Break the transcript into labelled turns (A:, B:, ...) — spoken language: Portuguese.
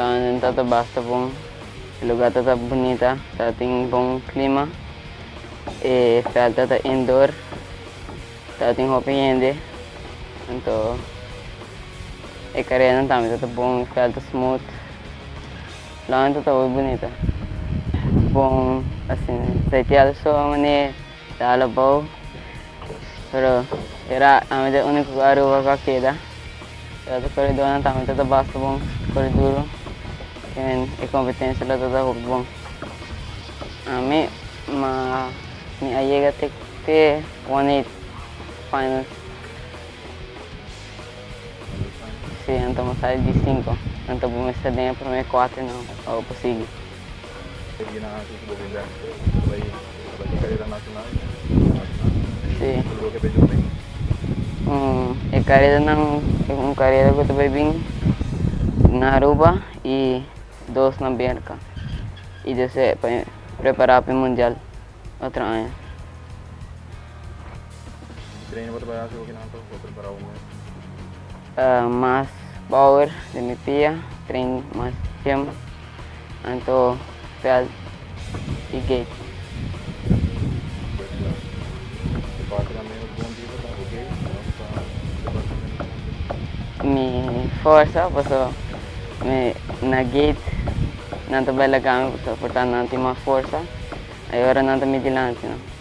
A: Lá onde tá basta bom. O lugar tá bonita, tá tem bom clima. E falta tá indoor. Tá tem roupa ainda. Então, a carreira também tá bom, falta smooth. Lá onde tá muito bonita. Bom, assim, se tiver só mané, tá lá bom. Pero era a minha única área que queda. O corredor também tá basta bom, corredor. E competência lá tá bom. A mim, me aí até que 1-8 finals. Sim, então vamos sair de 5. Então vamos sair de para mim 4 não, ou possível.
B: Seguir na Bolívia, vai carreira nacional.
A: Sim.
B: Tudo que pediu bem.
A: A carreira não, uma carreira que eu também vim na Aruba e 2 na Bianca. E desse para preparar para o Mundial outro ano.
B: Treino para trabalhar aqui não para preparar o mês.
A: Mais power de minha pia, treino mais gym, então field e gate. Mi força, posso na gate, não trabalho kami, portanto não tenho uma força, agora não estou me dilante.